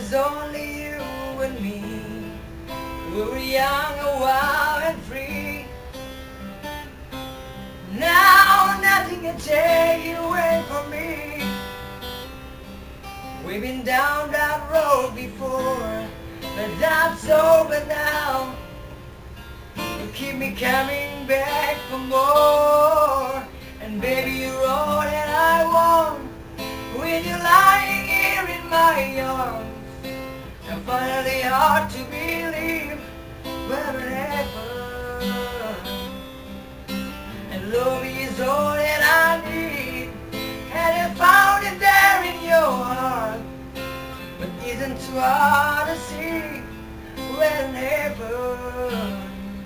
was only you and me. We were young and wild and free. Now nothing can take you away from me. We've been down that road before, but that's over now. You keep me coming back for more, and baby you're all that I want. When you're lying here in my arms, I find it hard to believe what would happen. And love is all that I need, and I found it there in your heart. But isn't too hard to see when it happens.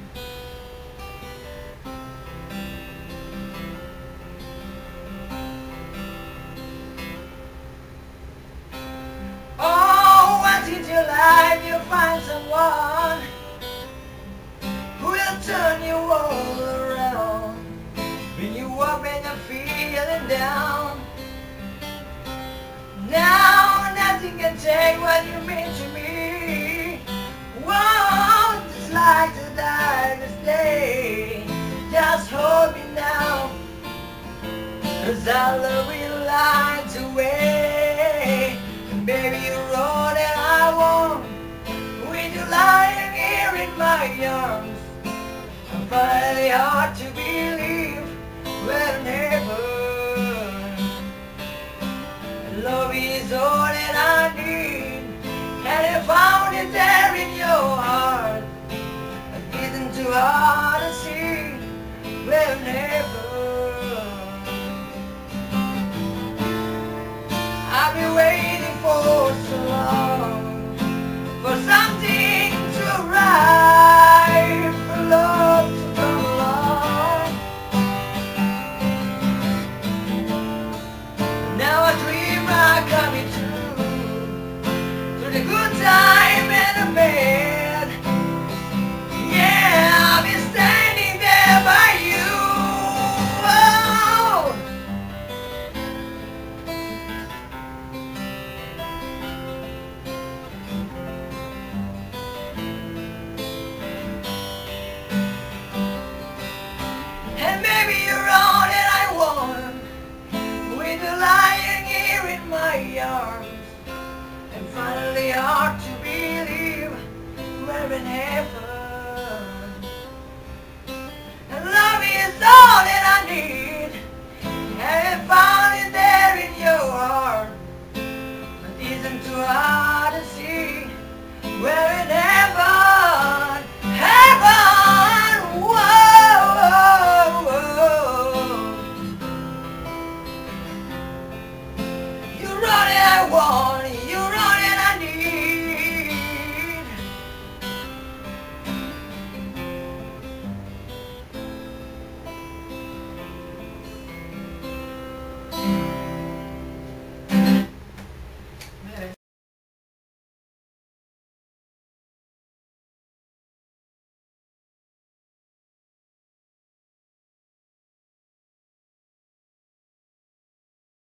Oh, once in your life you'll find someone who will turn you all around. When you up and you're feeling down, now nothing can take what you mean to me. Whoa, just like the darkest day, just hold me now, 'cause our love will light away. And baby you're all that I want. When you're lying here in my arms, I find it hard to believe when it happens. Love is all that I need, and I found it there in your heart. It isn't too hard to see when it happens.